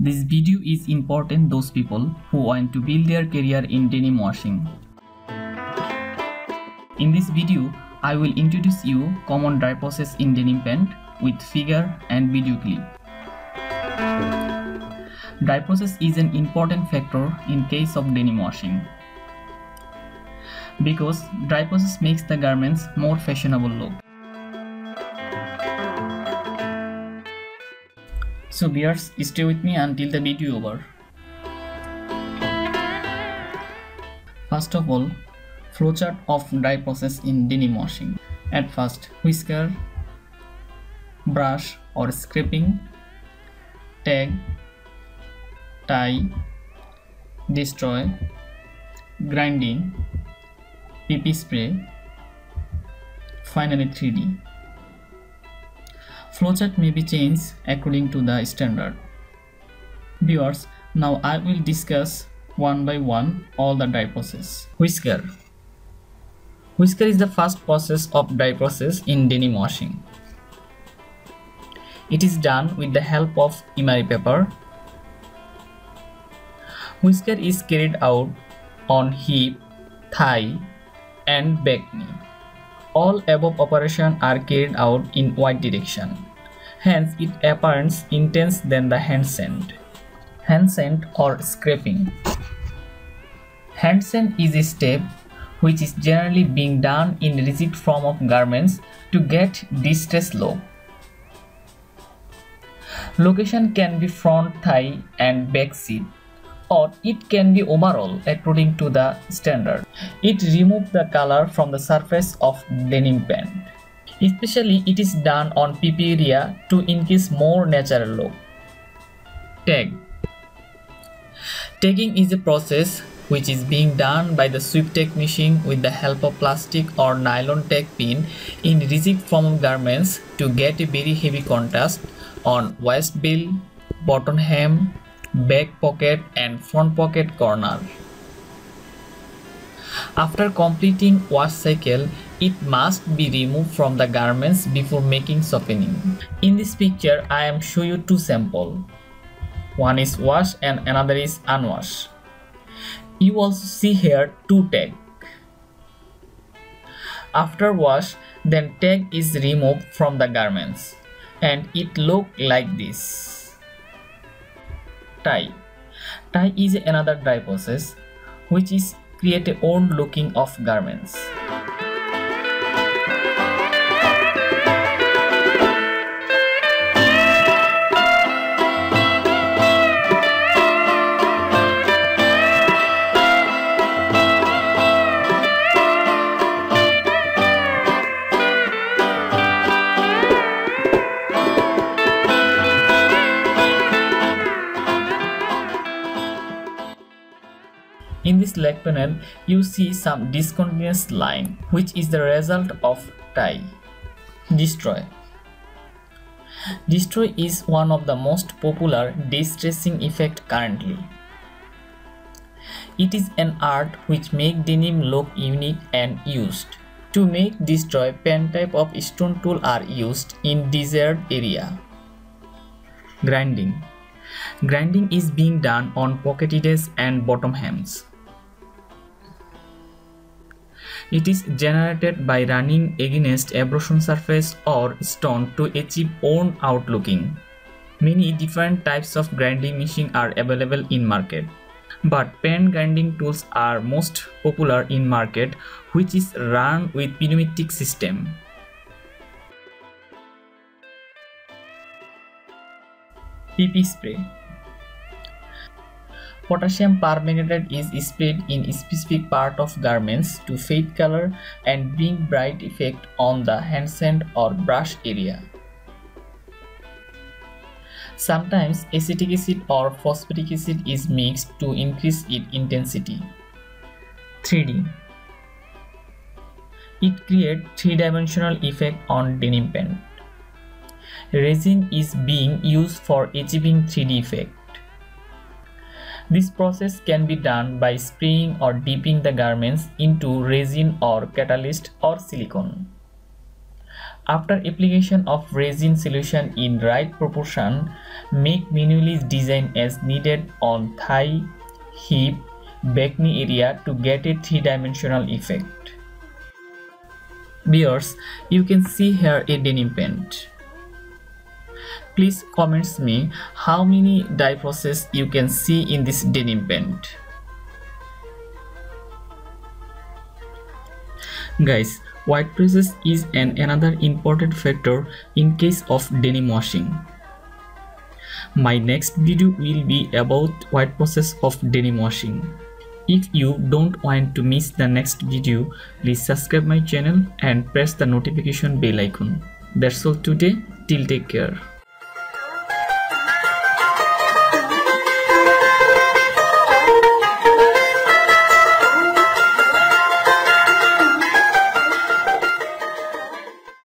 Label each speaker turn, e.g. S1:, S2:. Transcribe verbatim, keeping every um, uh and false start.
S1: This video is important those people who want to build their career in denim washing. In this video, I will introduce you common dry process in denim pant with figure and video clip. Dry process is an important factor in case of denim washing because dry process makes the garments more fashionable look. So viewers, stay with me until the video over. First of all, flowchart of dry process in denim washing. At first, whisker, brush or scraping, tag, tie, destroy, grinding, P P spray, finally three D. Flowchart may be changed according to the standard. Viewers, now I will discuss one by one all the dry process. Whisker. Whisker is the first process of dry process in denim washing. It is done with the help of emery paper. Whisker is carried out on hip, thigh, and back knee. All above operations are carried out in y direction. Hence, it appears intense than the hand sand. Hand sand or scraping. Hand sand is a step which is generally being done in rigid form of garments to get distress look. Location can be front thigh and back seat, or it can be overall according to the standard. It removes the color from the surface of denim pant. Especially it is done on P P area to increase more natural look. Tag. Tagging is a process which is being done by the sweep tag machine with the help of plastic or nylon tag pin in rigid form of garments to get a very heavy contrast on waist belt, bottom hem, back pocket and front pocket corner. After completing wash cycle, it must be removed from the garments before making softening. In this picture, I am showing you two samples. One is wash and another is unwash. You also see here two tags. After wash, then tag is removed from the garments and it look like this. Tie. Tie is another dry process which is create a old looking of garments. In this leg panel, you see some discontinuous line, which is the result of tie. Destroy. Destroy is one of the most popular distressing effect currently. It is an art which makes denim look unique and used. To make destroy, pen type of stone tool are used in desired area. Grinding. Grinding is being done on pocketedges and bottom hems. It is generated by running against abrasion surface or stone to achieve worn out looking. Many different types of grinding machine are available in market, but pen grinding tools are most popular in market, which is run with pneumatic system. P P spray. Potassium permanganate is sprayed in a specific part of garments to fade color and bring bright effect on the hand sand or brush area. Sometimes acetic acid or phosphoric acid is mixed to increase its intensity. three D. It creates three-dimensional effect on denim pant. Resin is being used for achieving three D effect. This process can be done by spraying or dipping the garments into resin or catalyst or silicone. After application of resin solution in right proportion, make manually design as needed on thigh, hip, back knee area to get a three-dimensional effect. Viewers, you can see here a denim pant. Please comment me how many dye process you can see in this denim pant. Guys, white process is an another important factor in case of denim washing. My next video will be about white process of denim washing. If you don't want to miss the next video, please subscribe my channel and press the notification bell icon. That's all today. Till take care.